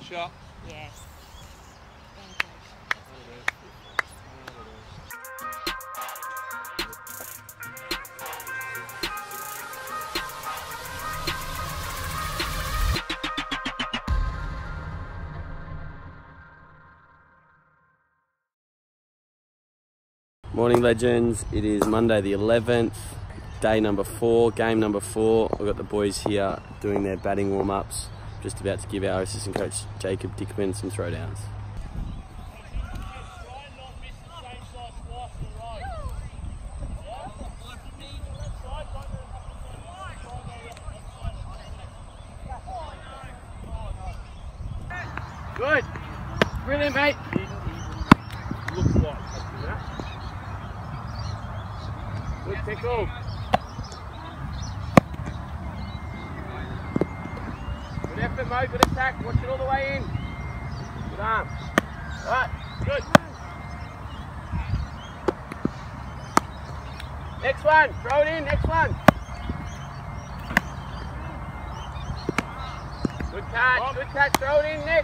shot. Yes. Morning legends, it is Monday the 11th, day number 4, game number 4. I've got the boys here doing their batting warm-ups, just about to give our assistant coach Jacob Dickman some throwdowns. Good, brilliant mate. Looks like that. Good pickle. Good effort, Mo. Good attack. Watch it all the way in. Good arm. Right. Good. Next one. Throw it in. Next one. Good catch. Good catch. Throw it in. Next.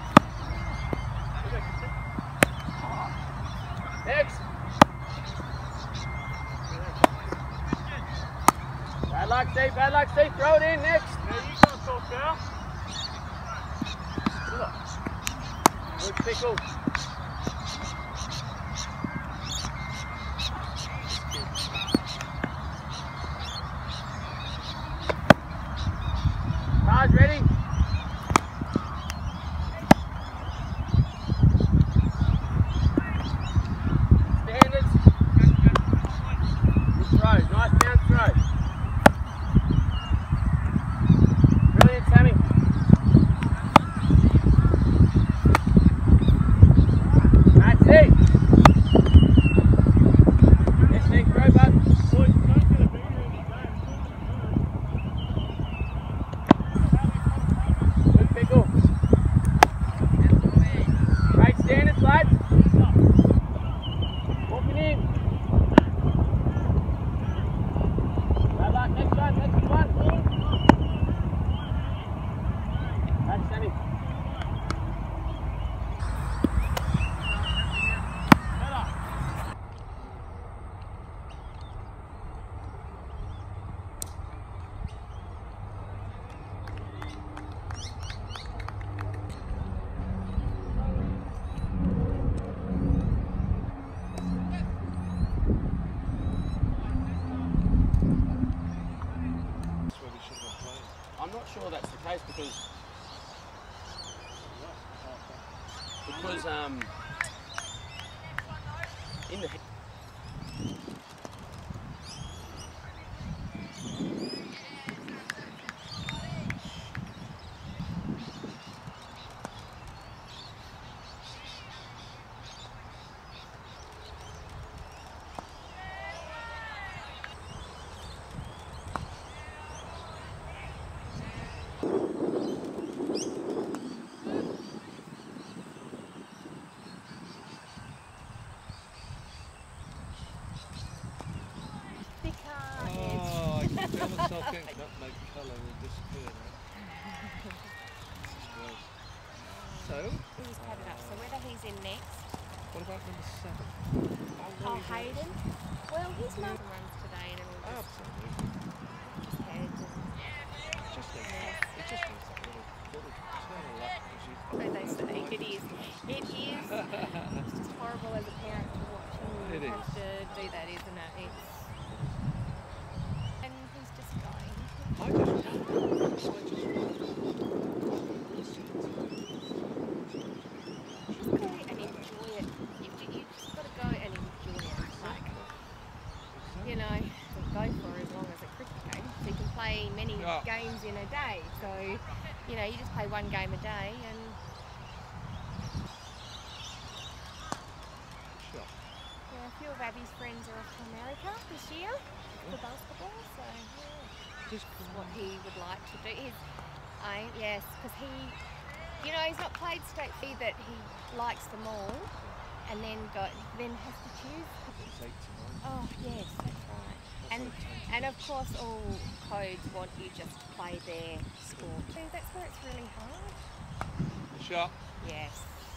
Next. Bad luck, Steve. Bad luck, Steve. Throw it in. Next. There you go, Scolls girl. Good pickle. Cars ready? Standards. Good throw. Nice bounce throw. Brilliant, Sammy. That's it. Next thing, throw, bud. Good pickle. Great standards, lads. Walking in. Bad luck, next one, next one. That's Sammy. I'm not sure that's the case because in the So he's padded up. So whether he's in next. What about number 7? Oh, Hayden. Well, his mum runs today and it'll just head and It just needs that little turn of luck. so they say it is. It is. It's just horrible as a parent to watch him It have is. to do that, isn't it? It's and he's just going. Just go and enjoy it. You just got to go and enjoy it. Like, you know, go for as long as a cricket game. So you can play many games in a day. So, you know, you just play one game a day and yeah, a few of Abby's friends are off to America this year for basketball. So yeah, Just what he would like to do. Yes, because he, you know, he's not played state fee that he likes them all, and then has to choose. Oh yes, that's right. And of course, all codes want you just to play their sport. So that's where it's really hard. Shot. Yes.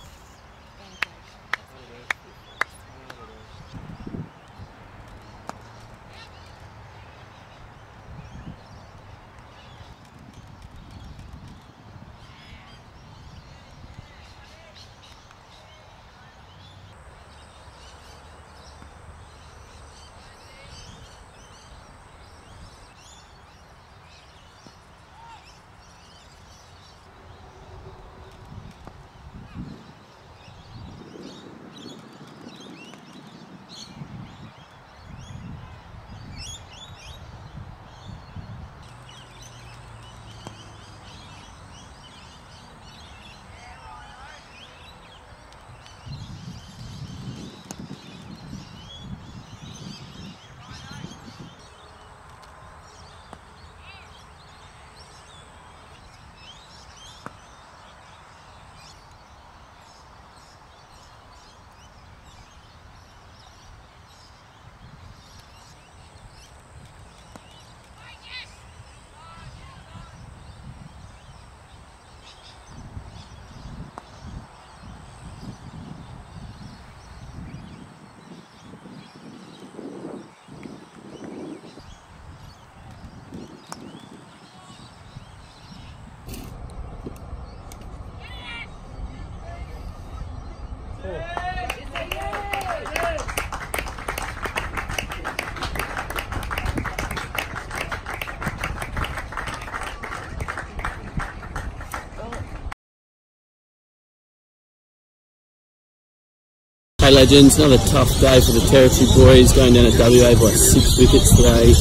Hey legends, another tough day for the Territory boys, going down at WA by 6 wickets today.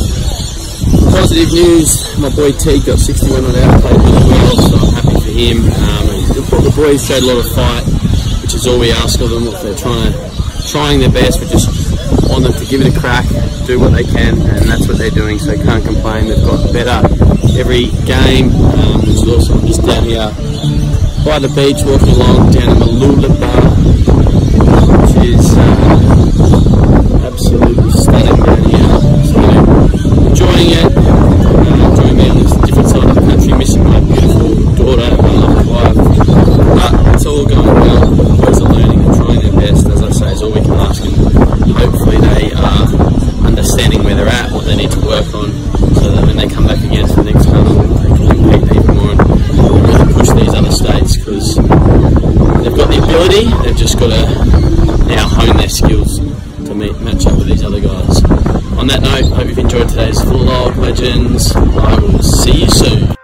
Positive news, my boy Teague got 61 not out, played really well, so I'm happy for him. The boys showed a lot of fight, which is all we ask of them. They're trying their best, we just want them to give it a crack, do what they can, and that's what they're doing, so can't complain. They've got better every game, which is awesome. Just down here by the beach, walking along down in Malula, which is absolutely stunning down here. So enjoying it, enjoying being on this different side of the country, missing my beautiful daughter, my lovely wife. But it's all going well. The boys are learning and trying their best, as I say, is all we can ask, and hopefully they are understanding where they're at, what they need to work on, so that when they come back again for the next carnival, they can compete even more and really push these other states, because they've got the ability, they've just got to now hone their skills to match up with these other guys. On that note, hope you've enjoyed today's vlog, legends. I will see you soon.